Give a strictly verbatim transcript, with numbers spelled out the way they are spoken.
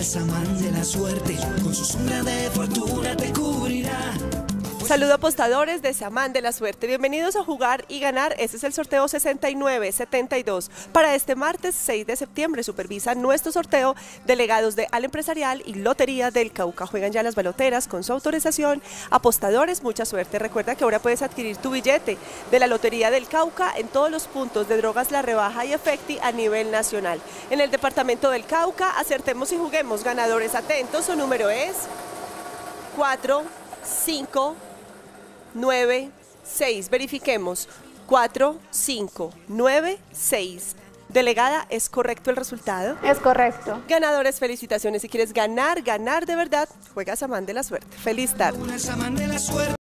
Samán de la suerte, con su sombra de fortuna te cubrirá. Saludo apostadores de Samán de la Suerte, bienvenidos a Jugar y Ganar. Este es el sorteo sesenta y nueve setenta y dos. Para este martes seis de septiembre supervisa nuestro sorteo delegados de Al Empresarial y Lotería del Cauca. Juegan ya las baloteras con su autorización. Apostadores, mucha suerte. Recuerda que ahora puedes adquirir tu billete de la Lotería del Cauca en todos los puntos de Drogas La Rebaja y Efecti a nivel nacional. En el departamento del Cauca, acertemos y juguemos. Ganadores atentos, su número es cuatro, cinco, nueve, seis. Verifiquemos. cuatro, cinco, nueve, seis. Delegada, ¿es correcto el resultado? Es correcto. Ganadores, felicitaciones. Si quieres ganar, ganar de verdad, juega Samán de la Suerte. Feliz tarde.